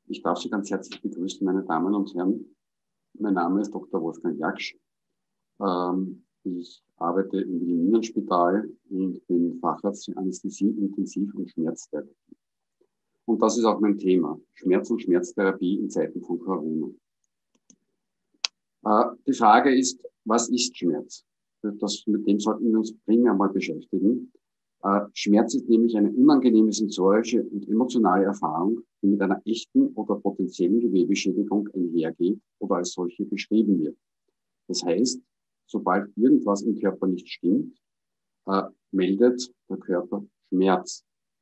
Ich darf Sie ganz herzlich begrüßen, meine Damen und Herren. Mein Name ist Dr. Wolfgang Jaksch. Ich arbeite im Wilhelminenspital und bin Facharzt für Anästhesie, Intensiv- und Schmerztherapie. Und das ist auch mein Thema, Schmerz- und Schmerztherapie in Zeiten von Corona. Die Frage ist, was ist Schmerz? Mit dem sollten wir uns primär mal beschäftigen. Schmerz ist nämlich eine unangenehme sensorische und emotionale Erfahrung, die mit einer echten oder potenziellen Gewebeschädigung einhergeht oder als solche beschrieben wird. Das heißt, sobald irgendwas im Körper nicht stimmt, meldet der Körper Schmerz.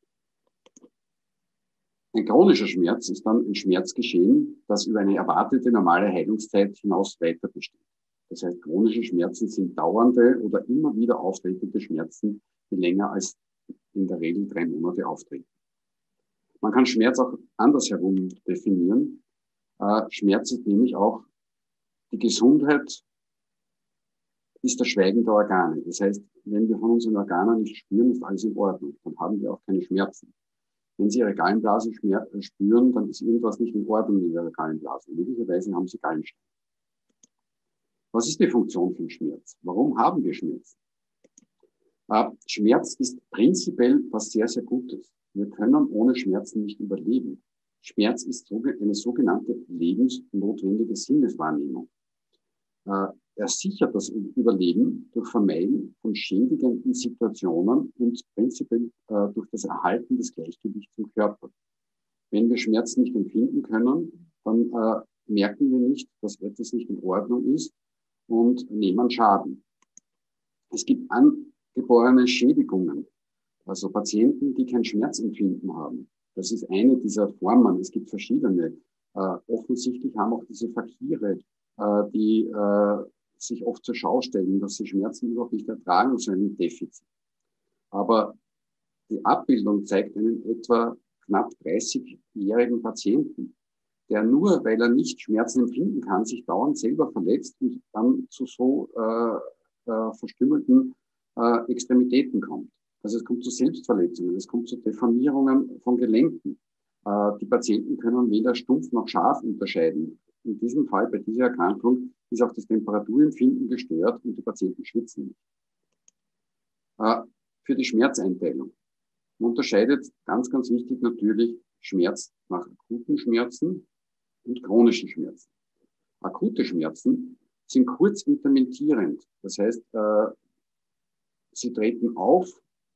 Ein chronischer Schmerz ist dann ein Schmerzgeschehen, das über eine erwartete normale Heilungszeit hinaus weiter besteht. Das heißt, chronische Schmerzen sind dauernde oder immer wieder auftretende Schmerzen, die länger als in der Regel 3 Monate auftreten. Man kann Schmerz auch andersherum definieren. Schmerz ist nämlich auch die Gesundheit, ist das Schweigen der Organe. Das heißt, wenn wir von unseren Organen nicht spüren, ist alles in Ordnung. Dann haben wir auch keine Schmerzen. Wenn Sie Ihre Gallenblase spüren, dann ist irgendwas nicht in Ordnung in Ihrer Gallenblase. Möglicherweise haben Sie Gallensteine. Was ist die Funktion von Schmerz? Warum haben wir Schmerz? Schmerz ist prinzipiell was sehr, sehr Gutes. Wir können ohne Schmerzen nicht überleben. Schmerz ist eine sogenannte lebensnotwendige Sinneswahrnehmung. Er sichert das Überleben durch Vermeiden von schädigenden Situationen und prinzipiell durch das Erhalten des Gleichgewichts im Körper. Wenn wir Schmerz nicht empfinden können, dann merken wir nicht, dass etwas nicht in Ordnung ist und nehmen Schaden. Es gibt angeborene Schädigungen, also Patienten, die kein Schmerzempfinden haben. Das ist eine dieser Formen. Es gibt verschiedene. Offensichtlich haben auch diese Fakire, die sich oft zur Schau stellen, dass sie Schmerzen überhaupt nicht ertragen, so ein Defizit. Aber die Abbildung zeigt einen etwa knapp 30-jährigen Patienten, der nur, weil er nicht Schmerzen empfinden kann, sich dauernd selber verletzt und dann zu so verstümmelten Extremitäten kommt. Also es kommt zu Selbstverletzungen, es kommt zu Deformierungen von Gelenken. Die Patienten können weder stumpf noch scharf unterscheiden. In diesem Fall, bei dieser Erkrankung, ist auch das Temperaturempfinden gestört und die Patienten schwitzen nicht. Für die Schmerzeinteilung. Man unterscheidet ganz, ganz wichtig natürlich Schmerz nach akuten Schmerzen und chronischen Schmerzen. Akute Schmerzen sind kurz intermittierend. Das heißt, sie treten auf,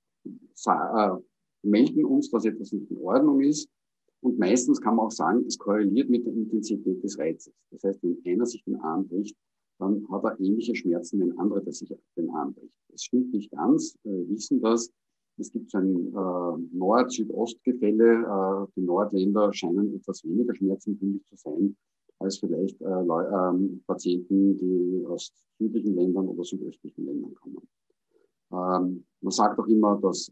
melden uns, dass etwas nicht in Ordnung ist. Und meistens kann man auch sagen, es korreliert mit der Intensität des Reizes. Das heißt, wenn einer sich den Arm bricht, dann hat er ähnliche Schmerzen, wenn andere der sich den Arm bricht. Das stimmt nicht ganz. Wir wissen das. Es gibt so ein Nord-Südost-Gefälle. Die Nordländer scheinen etwas weniger schmerzempfindlich zu sein als vielleicht Patienten, die aus südlichen Ländern oder südöstlichen Ländern kommen. Man sagt auch immer, dass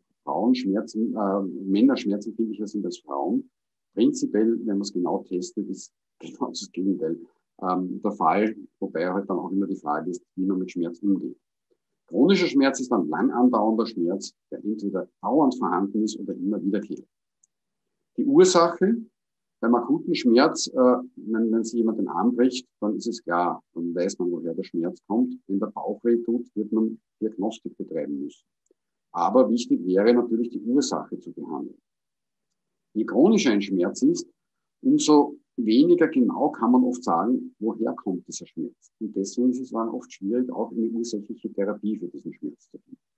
Männer schmerzempfindlicher sind als Frauen. Prinzipiell, wenn man es genau testet, ist genau das Gegenteil der Fall, wobei halt dann auch immer die Frage ist, wie man mit Schmerz umgeht. Chronischer Schmerz ist dann lang andauernder Schmerz, der entweder dauernd vorhanden ist oder immer wiederkehrt. Die Ursache beim akuten Schmerz, wenn sich jemand den Arm bricht, dann ist es klar, dann weiß man, woher der Schmerz kommt. Wenn der Bauch weh tut, wird man Diagnostik betreiben müssen. Aber wichtig wäre natürlich, die Ursache zu behandeln. Je chronischer ein Schmerz ist, umso weniger genau kann man oft sagen, woher kommt dieser Schmerz. Und deswegen ist es dann oft schwierig, auch eine ursächliche Therapie für diesen Schmerz zu finden.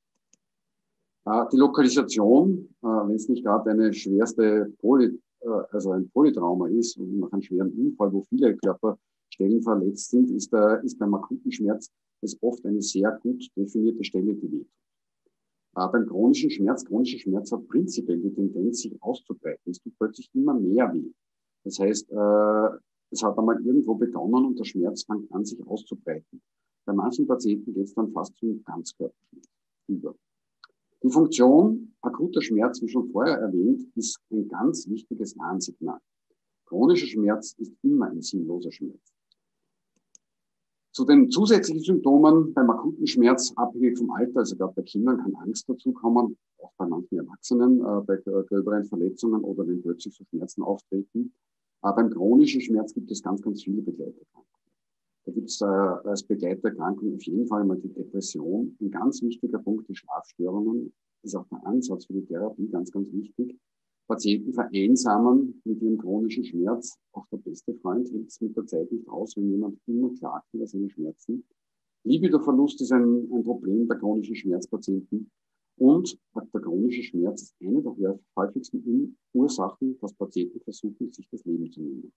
Die Lokalisation, wenn es nicht gerade eine schwerste ein Polytrauma ist und nach einem schweren Unfall, wo viele Körperstellen verletzt sind, ist beim akuten Schmerz es oft eine sehr gut definierte Stelle, die wehtut. Beim chronischer Schmerz hat prinzipiell die Tendenz, sich auszubreiten. Es tut plötzlich immer mehr weh. Das heißt, es hat einmal irgendwo begonnen und der Schmerz fängt an, sich auszubreiten. Bei manchen Patienten geht es dann fast zum Ganzkörperschmerz über. Die Funktion akuter Schmerz, wie schon vorher erwähnt, ist ein ganz wichtiges Warnsignal. Chronischer Schmerz ist immer ein sinnloser Schmerz. Zu den zusätzlichen Symptomen beim akuten Schmerz, abhängig vom Alter, also gerade bei Kindern kann Angst dazukommen, auch bei manchen Erwachsenen, bei gröberen Verletzungen oder wenn plötzlich so Schmerzen auftreten. Beim chronischen Schmerz gibt es ganz, ganz viele Begleiterkrankungen. Da gibt es als Begleiterkrankung auf jeden Fall mal die Depression. Ein ganz wichtiger Punkt, die Schlafstörungen. Das ist auch der Ansatz für die Therapie ganz, ganz wichtig. Patienten vereinsamen mit ihrem chronischen Schmerz. Auch der beste Freund hält es mit der Zeit nicht aus, wenn jemand immer klagt über seine Schmerzen. Libidoverlust ist ein Problem der chronischen Schmerzpatienten. Und der chronische Schmerz ist eine der häufigsten Ursachen, dass Patienten versuchen, sich das Leben zu nehmen.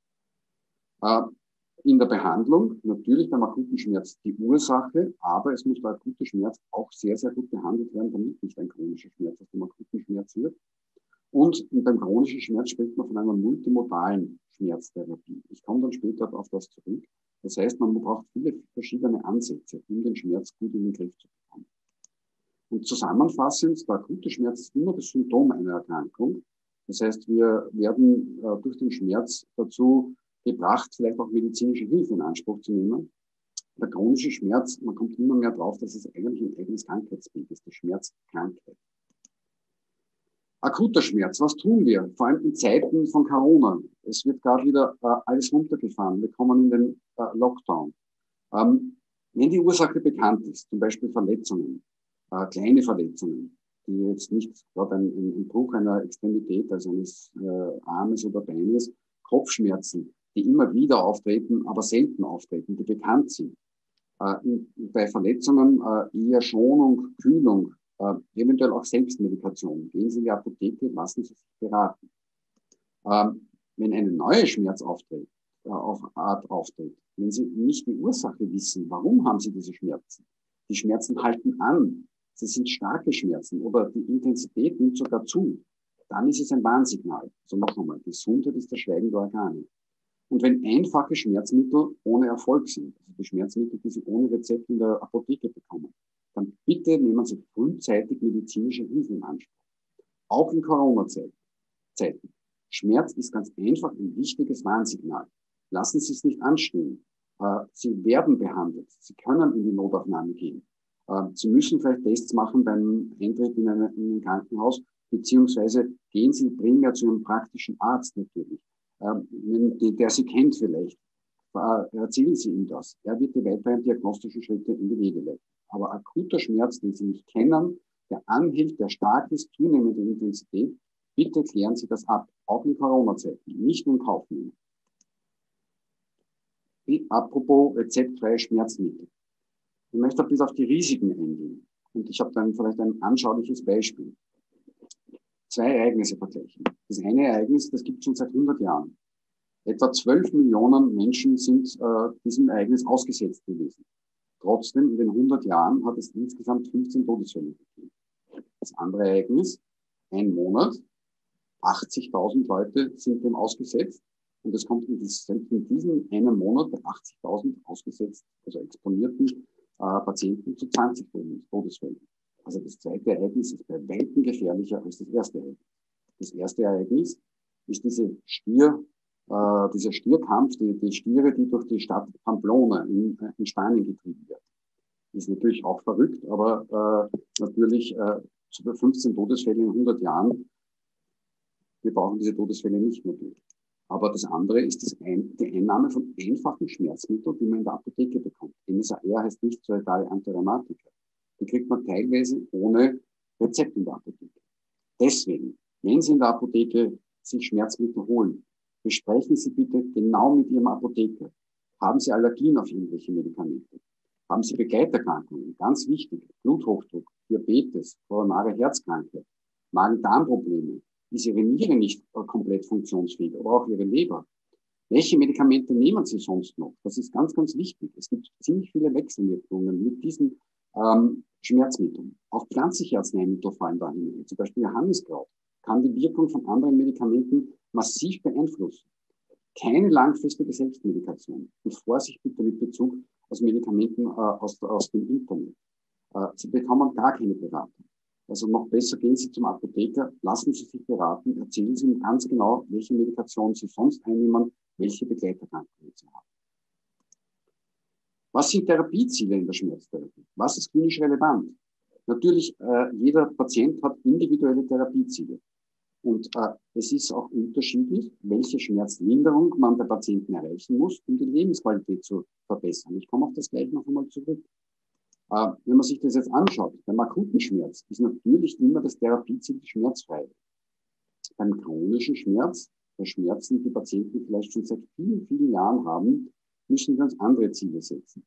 In der Behandlung, natürlich beim akuten Schmerz die Ursache, aber es muss der akute Schmerz auch sehr, sehr gut behandelt werden, damit nicht ein chronischer Schmerz aus dem akuten Schmerz wird. Und beim chronischen Schmerz spricht man von einer multimodalen Schmerztherapie. Ich komme dann später auf das zurück. Das heißt, man braucht viele verschiedene Ansätze, um den Schmerz gut in den Griff zu bekommen. Und zusammenfassend, der akute Schmerz ist immer das Symptom einer Erkrankung. Das heißt, wir werden durch den Schmerz dazu gebracht, vielleicht auch medizinische Hilfe in Anspruch zu nehmen. Der chronische Schmerz, man kommt immer mehr drauf, dass es eigentlich ein eigenes Krankheitsbild ist, die Schmerzkrankheit. Akuter Schmerz, was tun wir? Vor allem in Zeiten von Corona. Es wird gerade wieder alles runtergefahren. Wir kommen in den Lockdown. Wenn die Ursache bekannt ist, zum Beispiel Verletzungen, kleine Verletzungen, die jetzt nicht gerade ein Bruch einer Extremität, also eines Armes oder Beines, Kopfschmerzen, die immer wieder auftreten, aber selten auftreten, die bekannt sind. Bei Verletzungen eher Schonung, Kühlung, eventuell auch Selbstmedikation. Gehen Sie in die Apotheke, lassen Sie sich beraten. Wenn eine neue Schmerz auftritt, wenn Sie nicht die Ursache wissen, warum haben Sie diese Schmerzen? Die Schmerzen halten an, sie sind starke Schmerzen oder die Intensität nimmt sogar zu, dann ist es ein Warnsignal. Also noch einmal, Gesundheit ist das Schweigen der Organe. Und wenn einfache Schmerzmittel ohne Erfolg sind, also die Schmerzmittel, die Sie ohne Rezept in der Apotheke bekommen, dann bitte nehmen Sie frühzeitig medizinische Hilfe in Anspruch. Auch in Corona-Zeiten. Schmerz ist ganz einfach ein wichtiges Warnsignal. Lassen Sie es nicht anstehen. Sie werden behandelt. Sie können in die Notaufnahme gehen. Sie müssen vielleicht Tests machen beim Eintritt in ein Krankenhaus, beziehungsweise gehen Sie primär zu einem praktischen Arzt natürlich. Der Sie kennt vielleicht, erzählen Sie ihm das. Er wird die weiteren diagnostischen Schritte in die Wege leiten. Aber akuter Schmerz, den Sie nicht kennen, der anhält, der stark ist, zunehmende Intensität, bitte klären Sie das ab, auch in Corona-Zeiten, nicht nur in Kauf nehmen. Apropos rezeptfreie Schmerzmittel. Ich möchte ein bisschen auf die Risiken eingehen. Und ich habe dann vielleicht ein anschauliches Beispiel. 2 Ereignisse vergleichen. Das eine Ereignis, das gibt es schon seit 100 Jahren. Etwa 12 Millionen Menschen sind diesem Ereignis ausgesetzt gewesen. Trotzdem, in den 100 Jahren hat es insgesamt 15 Todesfälle gegeben. Das andere Ereignis, ein Monat, 80.000 Leute sind dem ausgesetzt. Und es kommt in diesem einen Monat bei 80.000 ausgesetzt, also exponierten Patienten zu 20 Todesfällen. Also das zweite Ereignis ist bei weitem gefährlicher als das erste Ereignis. Das erste Ereignis ist dieser Stierkampf, die Stiere, die durch die Stadt Pamplona in Spanien getrieben werden. Ist natürlich auch verrückt, aber natürlich 15 Todesfälle in 100 Jahren. Wir brauchen diese Todesfälle nicht natürlich. Aber das andere ist die Einnahme von einfachen Schmerzmitteln, die man in der Apotheke bekommt. NSAR heißt nicht suicidale Antirheumatika. Die kriegt man teilweise ohne Rezept in der Apotheke. Deswegen, wenn Sie in der Apotheke sich Schmerzmittel holen, besprechen Sie bitte genau mit Ihrem Apotheker. Haben Sie Allergien auf irgendwelche Medikamente? Haben Sie Begleiterkrankungen? Ganz wichtig. Bluthochdruck, Diabetes, koronare Herzkrankheit, Magen-Darm-Probleme. Ist Ihre Niere nicht komplett funktionsfähig oder auch Ihre Leber? Welche Medikamente nehmen Sie sonst noch? Das ist ganz, ganz wichtig. Es gibt ziemlich viele Wechselwirkungen mit diesen Schmerzmitteln. Auch pflanzliche Arzneimittel fallen da hinein. Zum Beispiel Johanniskraut kann die Wirkung von anderen Medikamenten massiv beeinflussen. Keine langfristige Selbstmedikation. Und Vorsicht bitte mit Bezug auf Medikamenten aus dem Internet. Sie bekommen gar keine Beratung. Also noch besser, gehen Sie zum Apotheker, lassen Sie sich beraten, erzählen Sie ihm ganz genau, welche Medikation Sie sonst einnehmen, welche Begleiterkrankungen Sie haben. Was sind Therapieziele in der Schmerztherapie? Was ist klinisch relevant? Natürlich, jeder Patient hat individuelle Therapieziele. Und es ist auch unterschiedlich, welche Schmerzlinderung man bei Patienten erreichen muss, um die Lebensqualität zu verbessern. Ich komme auf das gleich noch einmal zurück. Wenn man sich das jetzt anschaut, beim akuten Schmerz ist natürlich immer das Therapieziel schmerzfrei. Beim chronischen Schmerz, bei Schmerzen, die Patienten vielleicht schon seit vielen, vielen Jahren haben, müssen wir uns andere Ziele setzen.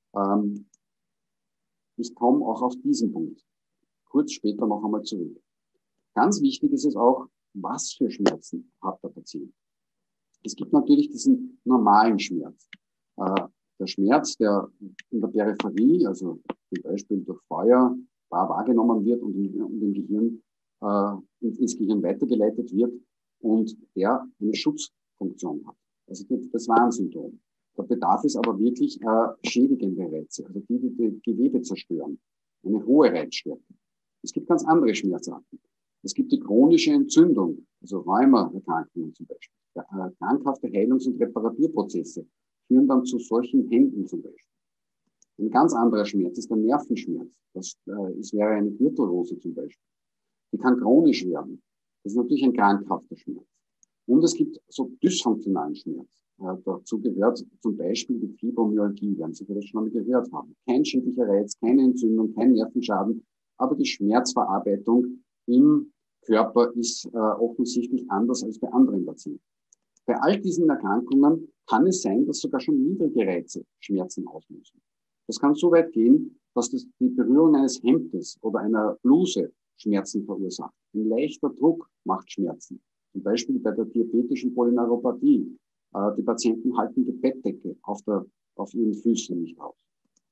Ich komme auch auf diesen Punkt kurz später noch einmal zurück. Ganz wichtig ist es auch, was für Schmerzen hat der Patient. Es gibt natürlich diesen normalen Schmerz. Der Schmerz, der in der Peripherie, also zum Beispiel durch Feuer, da wahrgenommen wird und im Gehirn, ins Gehirn weitergeleitet wird und der eine Schutzfunktion hat. Also das Warnsyndrom. Da bedarf es aber wirklich schädigende Reize, also die Gewebe zerstören. Eine hohe Reizstärke. Es gibt ganz andere Schmerzarten. Es gibt die chronische Entzündung, also Rheumaerkrankungen zum Beispiel. Krankhafte Heilungs- und Reparaturprozesse führen dann zu solchen Händen zum Beispiel. Ein ganz anderer Schmerz ist der Nervenschmerz. Das wäre eine Gürtelrose zum Beispiel. Die kann chronisch werden. Das ist natürlich ein krankhafter Schmerz. Und es gibt so dysfunktionalen Schmerz. Dazu gehört zum Beispiel die Fibromyalgie, werden Sie vielleicht schon mal gehört haben. Kein schädlicher Reiz, keine Entzündung, kein Nervenschaden, aber die Schmerzverarbeitung im Körper ist offensichtlich anders als bei anderen Patienten. Bei all diesen Erkrankungen kann es sein, dass sogar schon niedrige Reize Schmerzen auslösen. Das kann so weit gehen, dass die Berührung eines Hemdes oder einer Bluse Schmerzen verursacht. Ein leichter Druck macht Schmerzen. Zum Beispiel bei der diabetischen Polyneuropathie. Die Patienten halten die Bettdecke auf ihren Füßen nicht aus.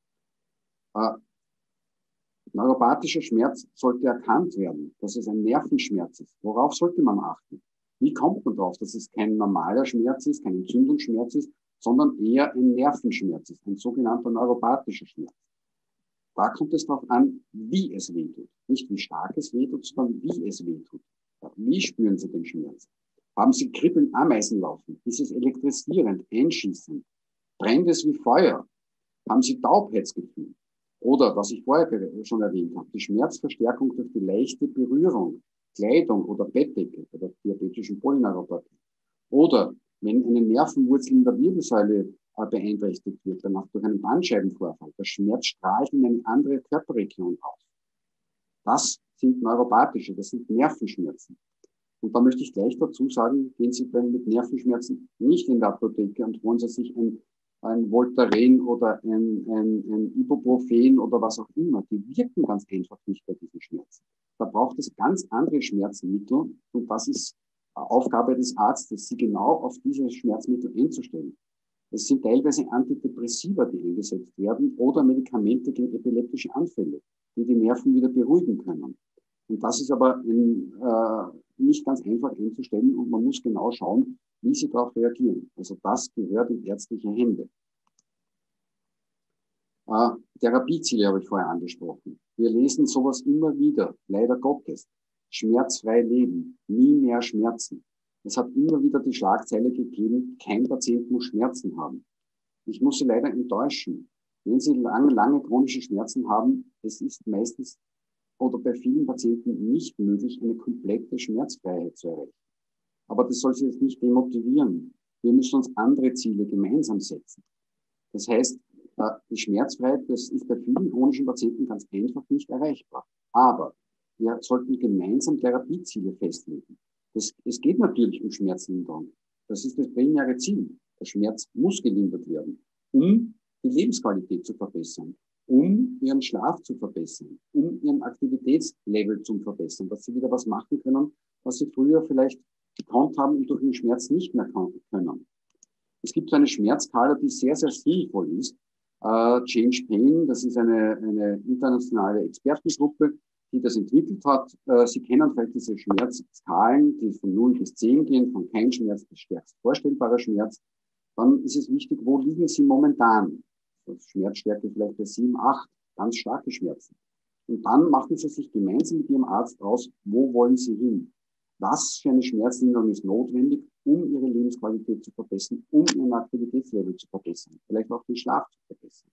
Neuropathischer Schmerz sollte erkannt werden, dass es ein Nervenschmerz ist. Worauf sollte man achten? Wie kommt man darauf, dass es kein normaler Schmerz ist, kein Entzündungsschmerz ist, sondern eher ein Nervenschmerz ist, ein sogenannter neuropathischer Schmerz? Da kommt es darauf an, wie es wehtut. Nicht wie stark es wehtut, sondern wie es wehtut. Wie spüren Sie den Schmerz? Haben Sie Kribbeln, Ameisen laufen? Ist es elektrisierend, einschießend? Brennt es wie Feuer? Haben Sie Taubheitsgefühl? Oder, was ich vorher schon erwähnt habe, die Schmerzverstärkung durch die leichte Berührung, Kleidung oder Bettdecke bei der diabetischen Polyneuropathie. Oder wenn eine Nervenwurzel in der Wirbelsäule beeinträchtigt wird, danach durch einen Bandscheibenvorfall, der Schmerz strahlt in eine andere Körperregion aus. Das sind neuropathische, das sind Nervenschmerzen. Und da möchte ich gleich dazu sagen, gehen Sie mit Nervenschmerzen nicht in die Apotheke und holen Sie sich ein Voltaren oder ein Ibuprofen oder was auch immer. Die wirken ganz einfach nicht bei diesen Schmerzen. Da braucht es ganz andere Schmerzmittel und das ist Aufgabe des Arztes, sie genau auf diese Schmerzmittel einzustellen. Es sind teilweise Antidepressiva, die eingesetzt werden oder Medikamente gegen epileptische Anfälle, die die Nerven wieder beruhigen können. Und das ist aber nicht ganz einfach einzustellen und man muss genau schauen, wie sie darauf reagieren. Also das gehört in ärztliche Hände. Therapieziele habe ich vorher angesprochen. Wir lesen sowas immer wieder, leider Gottes. Schmerzfrei leben, nie mehr Schmerzen. Es hat immer wieder die Schlagzeile gegeben, kein Patient muss Schmerzen haben. Ich muss Sie leider enttäuschen. Wenn Sie lange chronische Schmerzen haben, es ist meistens oder bei vielen Patienten nicht möglich, eine komplette Schmerzfreiheit zu erreichen. Aber das soll Sie jetzt nicht demotivieren. Wir müssen uns andere Ziele gemeinsam setzen. Das heißt, die Schmerzfreiheit, das ist bei vielen chronischen Patienten ganz einfach nicht erreichbar. Aber wir sollten gemeinsam Therapieziele festlegen. Es geht natürlich um Schmerzlinderung. Das ist das primäre Ziel. Der Schmerz muss gelindert werden, um die Lebensqualität zu verbessern, um ihren Schlaf zu verbessern, um ihren Aktivitätslevel zu verbessern, dass sie wieder was machen können, was sie früher vielleicht gekonnt haben und durch den Schmerz nicht mehr können. Es gibt so eine Schmerzskala, die sehr, sehr sinnvoll ist. Change Pain, das ist eine internationale Expertengruppe, die das entwickelt hat. Sie kennen vielleicht diese Schmerzskalen, die von 0 bis 10 gehen, von kein Schmerz bis stärkst vorstellbarer Schmerz. Dann ist es wichtig, wo liegen Sie momentan? Schmerzstärke vielleicht bei 7, 8, ganz starke Schmerzen. Und dann machen Sie sich gemeinsam mit Ihrem Arzt aus, wo wollen Sie hin? Was für eine Schmerzlinderung ist notwendig, um Ihre Lebensqualität zu verbessern, um Ihren Aktivitätslevel zu verbessern, vielleicht auch den Schlaf zu verbessern.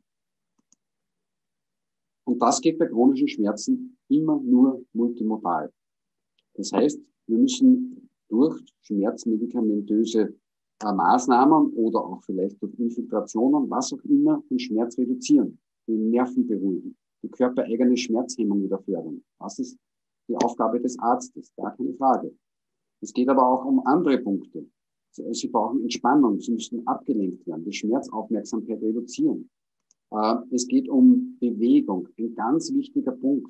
Und das geht bei chronischen Schmerzen immer nur multimodal. Das heißt, Wir müssen durch schmerzmedikamentöse Maßnahmen oder auch vielleicht durch Infiltrationen, was auch immer, den Schmerz reduzieren, den Nerven beruhigen, die körpereigene Schmerzhemmung wieder fördern. Das ist die Aufgabe des Arztes, gar keine Frage. Es geht aber auch um andere Punkte. Sie brauchen Entspannung, sie müssen abgelenkt werden, die Schmerzaufmerksamkeit reduzieren. Es geht um Bewegung, ein ganz wichtiger Punkt.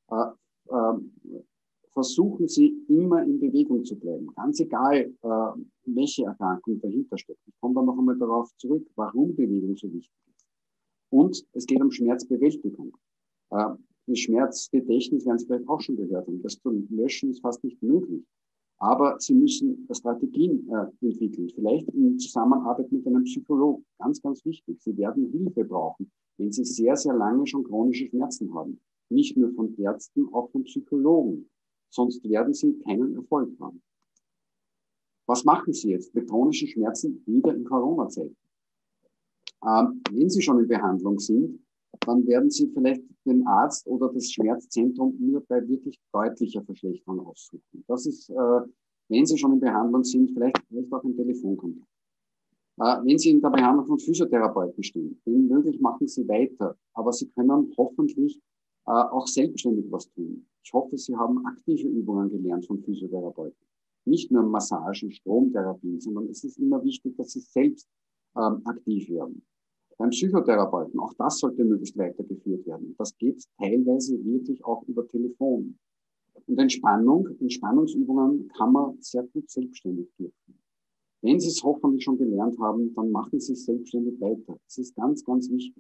Versuchen Sie immer in Bewegung zu bleiben, ganz egal, welche Erkrankung dahinter steckt. Ich komme dann noch einmal darauf zurück, warum Bewegung so wichtig ist. Und es geht um Schmerzbewältigung. Die Schmerzgedächtnis werden Sie vielleicht auch schon gehört haben. Das zu löschen ist fast nicht möglich. Aber Sie müssen Strategien entwickeln, vielleicht in Zusammenarbeit mit einem Psychologen. Ganz, ganz wichtig. Sie werden Hilfe brauchen, wenn Sie sehr, sehr lange schon chronische Schmerzen haben. Nicht nur von Ärzten, auch von Psychologen. Sonst werden Sie keinen Erfolg haben. Was machen Sie jetzt mit chronischen Schmerzen wieder in Corona-Zeit? Wenn Sie schon in Behandlung sind, dann werden Sie vielleicht den Arzt oder das Schmerzzentrum nur bei wirklich deutlicher Verschlechterung aussuchen. Das ist, wenn Sie schon in Behandlung sind, vielleicht auch ein Telefonkontakt. Wenn Sie in der Behandlung von Physiotherapeuten stehen, wenn möglich, machen Sie weiter. Aber Sie können hoffentlich auch selbstständig was tun. Ich hoffe, Sie haben aktive Übungen gelernt von Physiotherapeuten. Nicht nur Massagen, Stromtherapien, sondern es ist immer wichtig, dass Sie selbst aktiv werden. Beim Psychotherapeuten, auch das sollte möglichst weitergeführt werden. Das geht teilweise wirklich auch über Telefon. Und Entspannungsübungen kann man sehr gut selbstständig durchführen. Wenn Sie es hoffentlich schon gelernt haben, dann machen Sie es selbstständig weiter. Das ist ganz, ganz wichtig.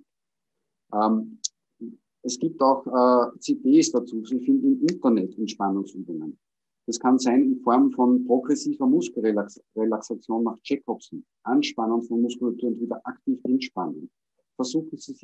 Es gibt auch CDs dazu. Sie finden im Internet Entspannungsübungen. Das kann sein in Form von progressiver Muskelrelaxation nach Jacobson, Anspannen von Muskulatur und wieder aktiv entspannen. Versuchen Sie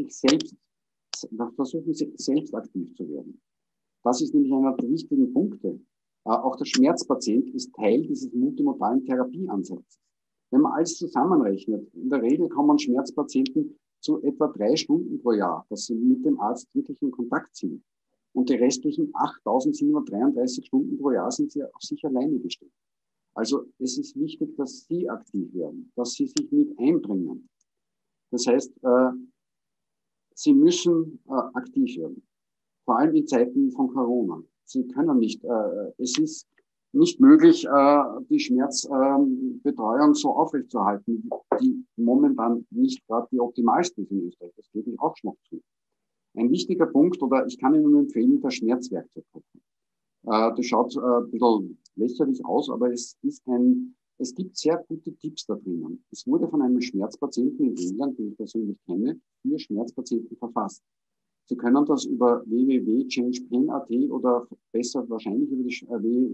selbst aktiv zu werden. Das ist nämlich einer der wichtigen Punkte. Auch der Schmerzpatient ist Teil dieses multimodalen Therapieansatzes. Wenn man alles zusammenrechnet, in der Regel kommen Schmerzpatienten zu etwa 3 Stunden pro Jahr, dass sie mit dem Arzt wirklich in Kontakt sind. Und die restlichen 8.733 Stunden pro Jahr sind sie auf sich alleine gestellt. Also es ist wichtig, dass Sie aktiv werden, dass Sie sich mit einbringen. Das heißt, Sie müssen aktiv werden, vor allem in Zeiten von Corona. Sie können nicht, es ist nicht möglich, die Schmerzbetreuung so aufrechtzuerhalten, die momentan nicht gerade die optimalste ist in Österreich. Das gebe ich auch noch zu. Ein wichtiger Punkt, oder ich kann Ihnen nur empfehlen, das Schmerzwerkzeug. Das schaut ein bisschen lächerlich aus, aber es gibt sehr gute Tipps da drinnen. Es wurde von einem Schmerzpatienten in England, den ich persönlich kenne, für Schmerzpatienten verfasst. Sie können das über www.changepain.at oder besser wahrscheinlich über die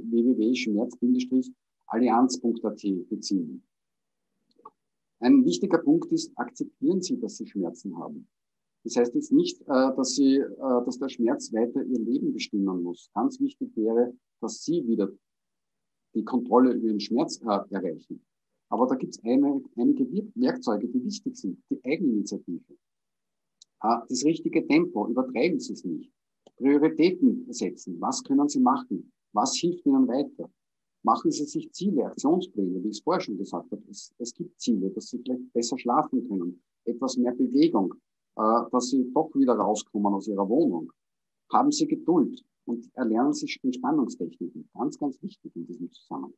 www.schmerz-allianz.at beziehen. Ein wichtiger Punkt ist, akzeptieren Sie, dass Sie Schmerzen haben. Das heißt jetzt nicht, dass der Schmerz weiter Ihr Leben bestimmen muss. Ganz wichtig wäre, dass Sie wieder die Kontrolle über den Schmerz erreichen. Aber da gibt es einige Werkzeuge, die wichtig sind. Die Eigeninitiative. Das richtige Tempo, übertreiben Sie es nicht. Prioritäten setzen. Was können Sie machen? Was hilft Ihnen weiter? Machen Sie sich Ziele, Aktionspläne, wie ich es vorher schon gesagt habe. Es gibt Ziele, dass Sie vielleicht besser schlafen können, etwas mehr Bewegung, dass Sie doch wieder rauskommen aus Ihrer Wohnung. Haben Sie Geduld und erlernen Sie Entspannungstechniken. Ganz, ganz wichtig in diesem Zusammenhang.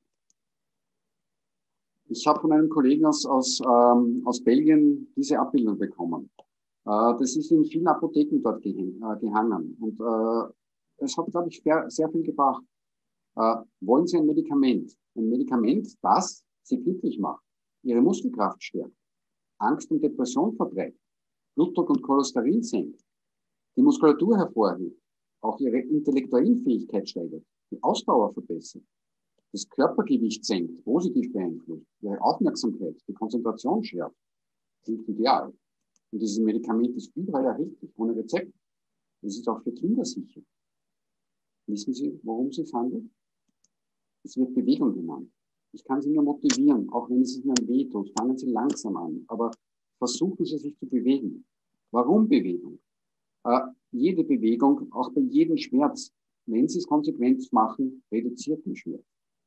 Ich habe von einem Kollegen aus Belgien diese Abbildung bekommen. Das ist in vielen Apotheken dort gehangen. Und es hat, glaube ich, sehr viel gebracht. Wollen Sie ein Medikament? Ein Medikament, das Sie glücklich macht, Ihre Muskelkraft stärkt, Angst und Depression vertreibt, Blutdruck und Cholesterin senkt, die Muskulatur hervorhebt, auch Ihre intellektuelle Fähigkeit steigert, die Ausdauer verbessert, das Körpergewicht senkt, positiv beeinflusst, Ihre Aufmerksamkeit, die Konzentration schärft. Das ist ideal. Und dieses Medikament ist überall erhältlich, ohne Rezept. Das ist auch für Kinder sicher. Wissen Sie, worum es sich handelt? Es wird Bewegung genannt. Ich kann Sie nur motivieren, auch wenn es Ihnen wehtut. Fangen Sie langsam an, aber versuchen Sie sich zu bewegen. Warum Bewegung? Jede Bewegung, auch bei jedem Schmerz, wenn Sie es konsequent machen, reduziert den Schmerz.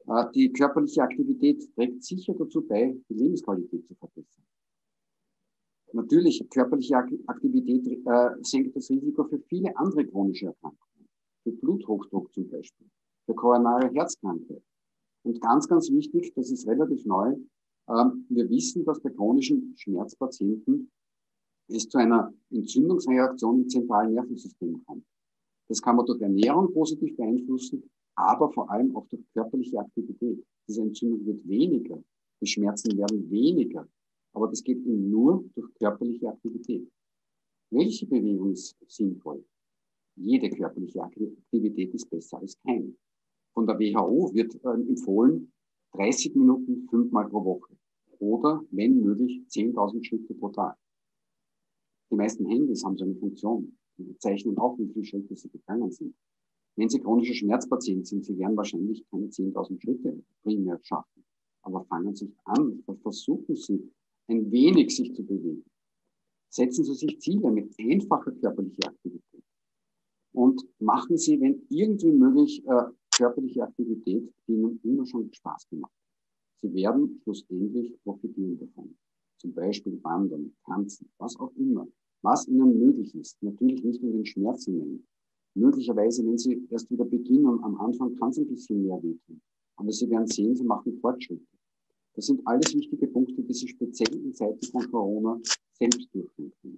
Die körperliche Aktivität trägt sicher dazu bei, die Lebensqualität zu verbessern. Natürlich, körperliche Aktivität senkt das Risiko für viele andere chronische Erkrankungen, für Bluthochdruck zum Beispiel, für koronare Herzkrankheit. Und ganz, ganz wichtig, das ist relativ neu, wir wissen, dass bei chronischen Schmerzpatienten es zu einer Entzündungsreaktion im zentralen Nervensystem kommt. Das kann man durch Ernährung positiv beeinflussen, aber vor allem auch durch körperliche Aktivität. Diese Entzündung wird weniger, die Schmerzen werden weniger, aber das geht eben nur durch körperliche Aktivität. Welche Bewegung ist sinnvoll? Jede körperliche Aktivität ist besser als keine. Von der WHO wird empfohlen, 30 Minuten 5-mal pro Woche oder, wenn möglich, 10.000 Schritte pro Tag. Die meisten Handys haben so eine Funktion. Die zeichnen auch, wie viele Schritte sie gegangen sind. Wenn Sie chronischer Schmerzpatient sind, Sie werden wahrscheinlich keine 10.000 Schritte primär schaffen. Aber fangen Sie an, versuchen Sie, ein wenig sich zu bewegen. Setzen Sie sich Ziele mit einfacher körperlicher Aktivität. Und machen Sie, wenn irgendwie möglich, körperliche Aktivität, die Ihnen immer schon Spaß gemacht hat. Sie werden schlussendlich profitieren davon. Zum Beispiel wandern, tanzen, was auch immer. Was Ihnen möglich ist. Natürlich nicht in den Schmerz hinein. Möglicherweise, wenn Sie erst wieder beginnen, am Anfang kann es ein bisschen mehr wehtun. Aber Sie werden sehen, Sie machen Fortschritte. Das sind alles wichtige Punkte, die Sie speziell in Zeiten von Corona selbst durchführen können.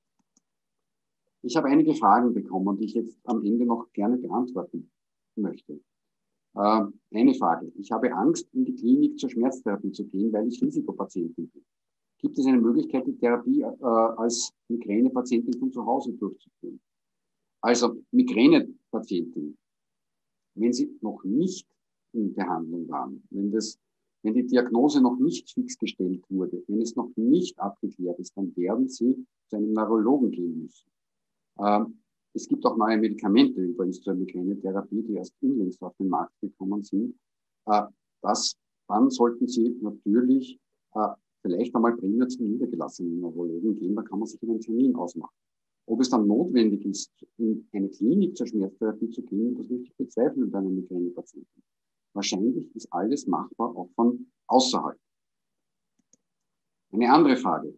Ich habe einige Fragen bekommen, die ich jetzt am Ende noch gerne beantworten möchte. Eine Frage. Ich habe Angst, in die Klinik zur Schmerztherapie zu gehen, weil ich Risikopatientin bin. Gibt es eine Möglichkeit, die Therapie als Migränepatientin von zu Hause durchzuführen? Also Migränepatientin, wenn sie noch nicht in Behandlung waren, wenn die Diagnose noch nicht fix gestellt wurde, wenn es noch nicht abgeklärt ist, dann werden sie zu einem Neurologen gehen müssen. Es gibt auch neue Medikamente übrigens zur Migränetherapie, die erst unlängst auf den Markt gekommen sind. Dann sollten Sie natürlich vielleicht einmal primär zum niedergelassenen Neurologen gehen, da kann man sich einen Termin ausmachen. Ob es dann notwendig ist, in eine Klinik zur Schmerztherapie zu gehen, das möchte ich bezweifeln bei einem Migränepatienten. Wahrscheinlich ist alles machbar, auch von außerhalb. Eine andere Frage.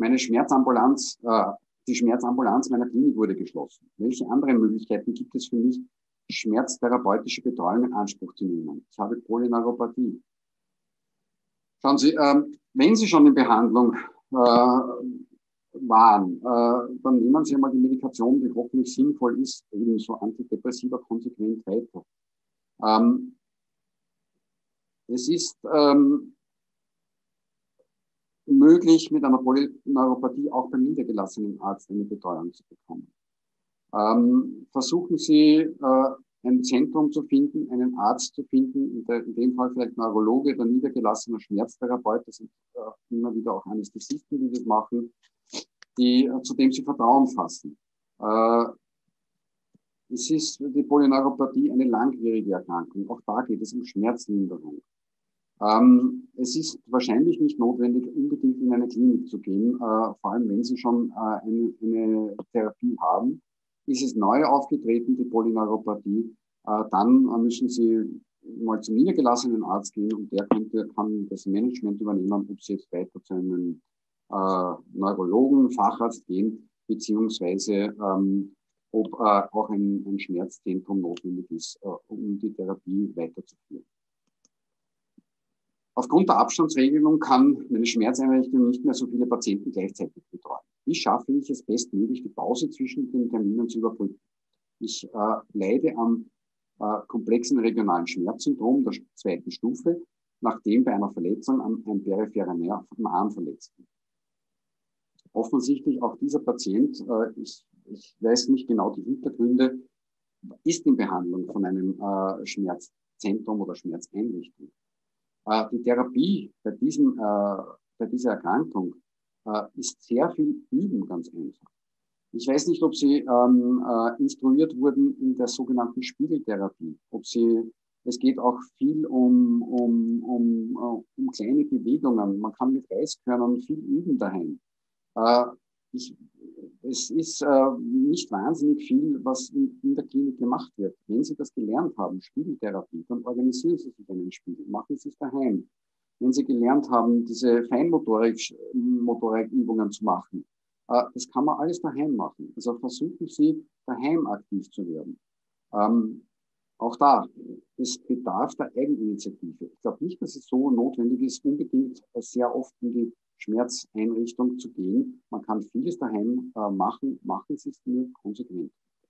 Die Schmerzambulanz meiner Klinik wurde geschlossen. Welche anderen Möglichkeiten gibt es für mich, schmerztherapeutische Betreuung in Anspruch zu nehmen? Ich habe Polyneuropathie. Schauen Sie, wenn Sie schon in Behandlung waren, dann nehmen Sie einmal die Medikation, die hoffentlich sinnvoll ist, eben so Antidepressiva konsequent weiter. Es ist möglich, mit einer Polyneuropathie auch beim niedergelassenen Arzt eine Betreuung zu bekommen. Versuchen Sie, ein Zentrum zu finden, einen Arzt zu finden, in dem Fall vielleicht Neurologe oder niedergelassener Schmerztherapeut, das sind immer wieder auch Anästhesisten, die das machen, zu dem Sie Vertrauen fassen. Es ist die Polyneuropathie eine langwierige Erkrankung. Auch da geht es um Schmerzlinderung. Es ist wahrscheinlich nicht notwendig, unbedingt in eine Klinik zu gehen, vor allem wenn Sie schon eine Therapie haben. Ist es neu aufgetreten, die Polyneuropathie, dann müssen Sie mal zum niedergelassenen Arzt gehen und der kann das Management übernehmen, ob Sie jetzt weiter zu einem Neurologen, Facharzt gehen, beziehungsweise ob auch ein Schmerzzentrum notwendig ist, um die Therapie weiterzuführen. Aufgrund der Abstandsregelung kann meine Schmerzeinrichtung nicht mehr so viele Patienten gleichzeitig betreuen. Wie schaffe ich es bestmöglich, die Pause zwischen den Terminen zu überbrücken? Ich leide am komplexen regionalen Schmerzsyndrom der zweiten Stufe, nachdem bei einer Verletzung ein peripherer Nerv am Arm verletzt wird. Offensichtlich auch dieser Patient, ich weiß nicht genau die Hintergründe, ist in Behandlung von einem Schmerzzentrum oder Schmerzeinrichtung. Die Therapie bei dieser Erkrankung ist sehr viel Üben, ganz einfach. Ich weiß nicht, ob Sie instruiert wurden in der sogenannten Spiegeltherapie. Es geht auch viel um kleine Bewegungen. Man kann mit Reiskörnern viel üben daheim. es ist nicht wahnsinnig viel, was in der Klinik gemacht wird. Wenn Sie das gelernt haben, Spiegeltherapie, dann organisieren Sie sich einen Spiegel, machen Sie es daheim. Wenn Sie gelernt haben, diese Feinmotorikübungen zu machen, das kann man alles daheim machen. Also versuchen Sie, daheim aktiv zu werden. Auch da, es bedarf der Eigeninitiative. Ich glaube nicht, dass es so notwendig ist, unbedingt sehr oft in die Schmerzeinrichtung zu gehen. Man kann vieles daheim machen. Machen Sie es nur konsequent.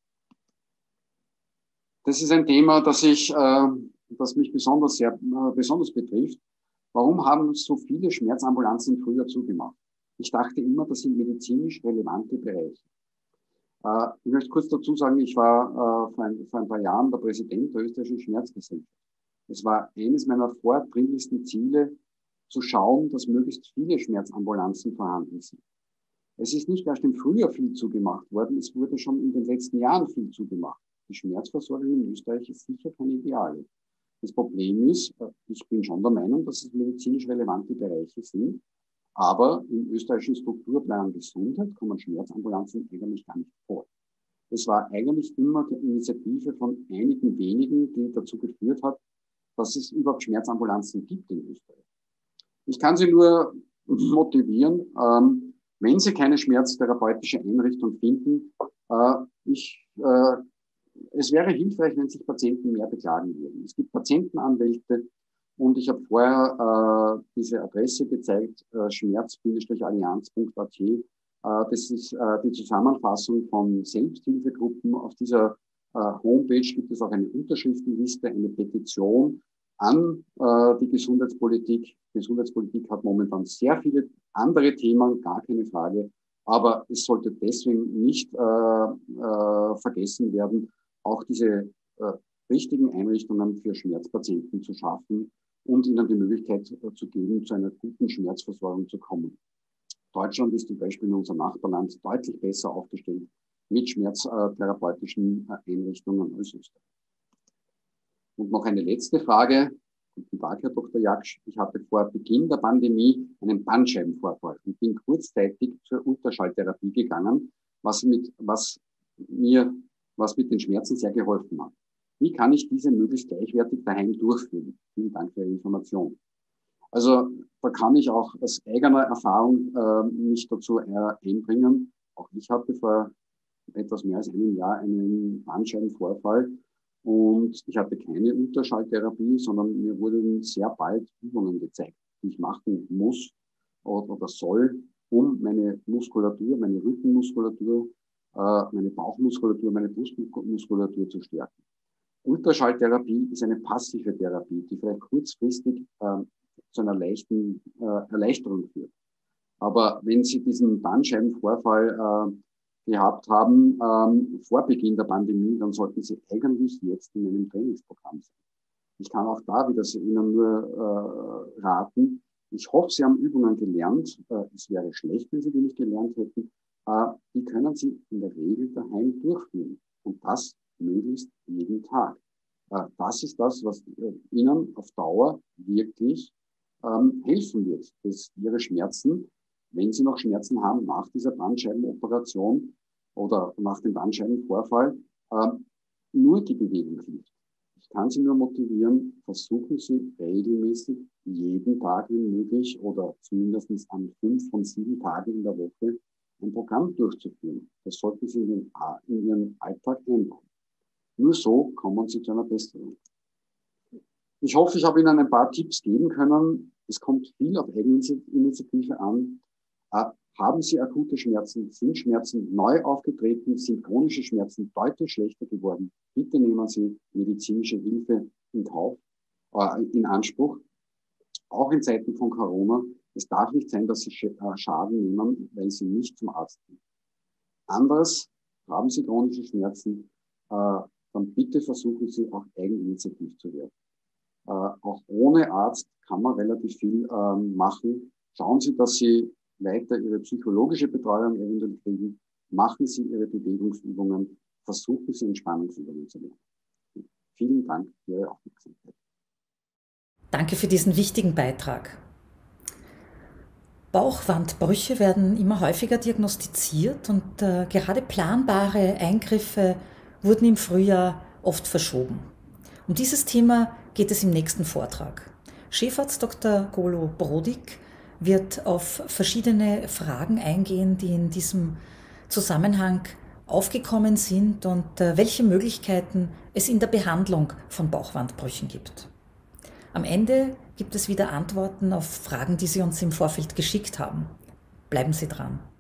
Das ist ein Thema, das mich besonders betrifft. Warum haben so viele Schmerzambulanzen früher zugemacht? Ich dachte immer, das sind medizinisch relevante Bereiche. Ich möchte kurz dazu sagen, ich war vor ein paar Jahren der Präsident der österreichischen Schmerzgesellschaft. Es war eines meiner vordringlichsten Ziele, zu schauen, dass möglichst viele Schmerzambulanzen vorhanden sind. Es ist nicht erst im Frühjahr viel zugemacht worden, es wurde schon in den letzten Jahren viel zugemacht. Die Schmerzversorgung in Österreich ist sicher kein Ideal. Das Problem ist, ich bin schon der Meinung, dass es medizinisch relevante Bereiche sind, aber im österreichischen Strukturplan Gesundheit kommen Schmerzambulanzen eigentlich gar nicht vor. Es war eigentlich immer die Initiative von einigen wenigen, die dazu geführt hat, dass es überhaupt Schmerzambulanzen gibt in Österreich. Ich kann Sie nur motivieren, wenn Sie keine schmerztherapeutische Einrichtung finden, es wäre hilfreich, wenn sich Patienten mehr beklagen würden. Es gibt Patientenanwälte und ich habe vorher diese Adresse gezeigt, schmerz-allianz.at. Das ist die Zusammenfassung von Selbsthilfegruppen. Auf dieser Homepage gibt es auch eine Unterschriftenliste, eine Petition an die Gesundheitspolitik. Gesundheitspolitik hat momentan sehr viele andere Themen, gar keine Frage. Aber es sollte deswegen nicht vergessen werden, auch diese richtigen Einrichtungen für Schmerzpatienten zu schaffen und ihnen die Möglichkeit zu geben, zu einer guten Schmerzversorgung zu kommen. Deutschland ist zum Beispiel in unserem Nachbarland deutlich besser aufgestellt mit schmerztherapeutischen Einrichtungen als Österreich. Und noch eine letzte Frage. Guten Tag, Herr Dr. Jaksch. Ich hatte vor Beginn der Pandemie einen Bandscheibenvorfall und bin kurzzeitig zur Ultraschalltherapie gegangen, was mit den Schmerzen sehr geholfen hat. Wie kann ich diese möglichst gleichwertig daheim durchführen? Vielen Dank für Ihre Information. Also da kann ich auch aus eigener Erfahrung mich dazu einbringen. Auch ich hatte vor etwas mehr als einem Jahr einen Bandscheibenvorfall und ich hatte keine Ultraschalltherapie, sondern mir wurden sehr bald Übungen gezeigt, die ich machen muss oder soll, um meine Muskulatur, meine Rückenmuskulatur, meine Bauchmuskulatur, meine Brustmuskulatur zu stärken. Ultraschalltherapie ist eine passive Therapie, die vielleicht kurzfristig zu einer leichten Erleichterung führt. Aber wenn Sie diesen Bandscheibenvorfall gehabt haben vor Beginn der Pandemie, dann sollten Sie eigentlich jetzt in einem Trainingsprogramm sein. Ich kann auch da wieder Ihnen nur raten. Ich hoffe, Sie haben Übungen gelernt. Es wäre schlecht, wenn Sie die nicht gelernt hätten. Die können Sie in der Regel daheim durchführen. Und das möglichst jeden Tag. Das ist das, was Ihnen auf Dauer wirklich helfen wird, dass Ihre Schmerzen, wenn Sie noch Schmerzen haben nach dieser Bandscheibenoperation oder nach dem Bandscheibenvorfall, nur die Bewegung hilft. Ich kann Sie nur motivieren, versuchen Sie regelmäßig jeden Tag, wenn möglich, oder zumindest an 5 von 7 Tagen in der Woche ein Programm durchzuführen. Das sollten Sie in Ihren Alltag einbauen. Nur so kommen Sie zu einer Besserung. Ich hoffe, ich habe Ihnen ein paar Tipps geben können. Es kommt viel auf Eigeninitiative an. Haben Sie akute Schmerzen? Sind Schmerzen neu aufgetreten? Sind chronische Schmerzen deutlich schlechter geworden? Bitte nehmen Sie medizinische Hilfe in Anspruch. Auch in Zeiten von Corona. Es darf nicht sein, dass Sie Schaden nehmen, weil Sie nicht zum Arzt gehen. Anderes, haben Sie chronische Schmerzen, dann bitte versuchen Sie auch eigeninitiativ zu werden. Auch ohne Arzt kann man relativ viel machen. Schauen Sie, dass Sie weiter Ihre psychologische Betreuung eventuell kriegen. Machen Sie Ihre Bewegungsübungen. Versuchen Sie Entspannungsübungen zu lernen. Vielen Dank für Ihre Aufmerksamkeit. Danke für diesen wichtigen Beitrag. Bauchwandbrüche werden immer häufiger diagnostiziert und gerade planbare Eingriffe wurden im Frühjahr oft verschoben. Um dieses Thema geht es im nächsten Vortrag. Chefarzt Dr. Golo Brodik wird auf verschiedene Fragen eingehen, die in diesem Zusammenhang aufgekommen sind und welche Möglichkeiten es in der Behandlung von Bauchwandbrüchen gibt. Am Ende gibt es wieder Antworten auf Fragen, die Sie uns im Vorfeld geschickt haben. Bleiben Sie dran.